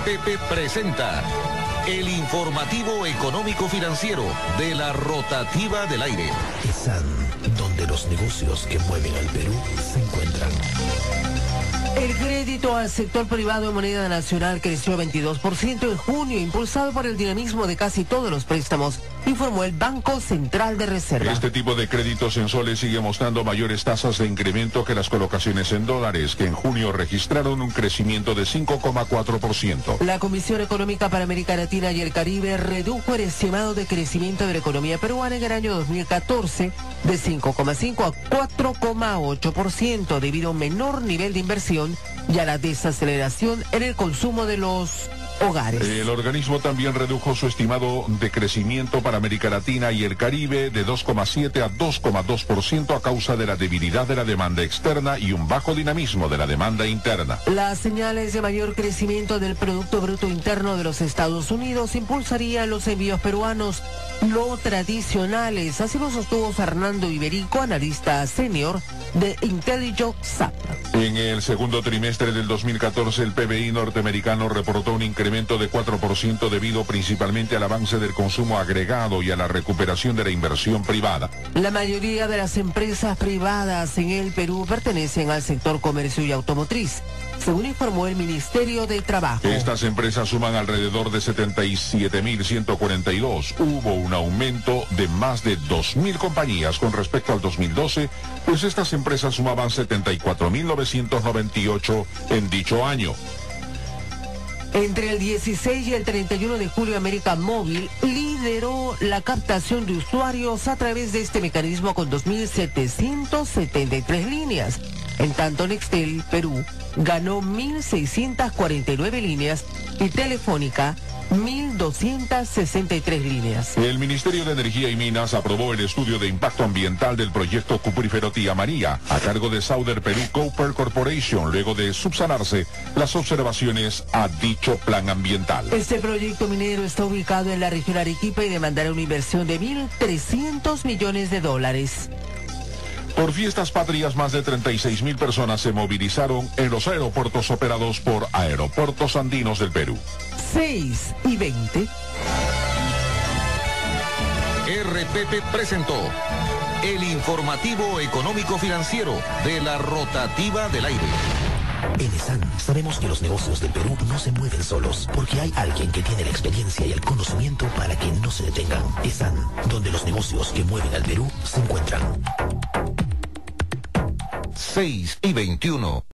RPP presenta el informativo económico financiero de la Rotativa del Aire. ESAN, donde los negocios que mueven al Perú se encuentran. El crédito al sector privado en moneda nacional creció 22% en junio, impulsado por el dinamismo de casi todos los préstamos, informó el Banco Central de Reserva. Este tipo de créditos en soles sigue mostrando mayores tasas de incremento que las colocaciones en dólares, que en junio registraron un crecimiento de 5,4%. La Comisión Económica para América Latina y el Caribe redujo el estimado de crecimiento de la economía peruana en el año 2014 de 5,5 a 4,8% debido a un menor nivel de inversión y a la desaceleración en el consumo de los hogares. El organismo también redujo su estimado de crecimiento para América Latina y el Caribe de 2,7 a 2,2% a causa de la debilidad de la demanda externa y un bajo dinamismo de la demanda interna. Las señales de mayor crecimiento del Producto Bruto Interno de los Estados Unidos impulsarían los envíos peruanos no tradicionales, así lo sostuvo Fernando Iberico, analista senior de IntelliJobSAP. En el segundo trimestre del 2014, el PBI norteamericano reportó un incremento de 4% debido principalmente al avance del consumo agregado y a la recuperación de la inversión privada. La mayoría de las empresas privadas en el Perú pertenecen al sector comercio y automotriz, según informó el Ministerio de Trabajo. Estas empresas suman alrededor de 77.142. Hubo un aumento de más de 2.000 compañías con respecto al 2012, pues estas empresas sumaban 74.998 en dicho año. Entre el 16 y el 31 de julio, América Móvil lideró la captación de usuarios a través de este mecanismo con 2.773 líneas. En tanto, Nextel Perú ganó 1.649 líneas y Telefónica 1.263 líneas. El Ministerio de Energía y Minas aprobó el estudio de impacto ambiental del proyecto Cuprífero Tía María, a cargo de Southern Perú Copper Corporation, luego de subsanarse las observaciones a dicho plan ambiental. Este proyecto minero está ubicado en la región Arequipa y demandará una inversión de 1.300 millones de dólares. Por fiestas patrias, más de 36.000 personas se movilizaron en los aeropuertos operados por Aeropuertos Andinos del Perú. 6:20. RPP presentó el informativo económico financiero de la Rotativa del Aire. En ESAN sabemos que los negocios del Perú no se mueven solos, porque hay alguien que tiene la experiencia y el conocimiento para que no se detengan. ESAN, donde los negocios que mueven al Perú se encuentran. 6:21.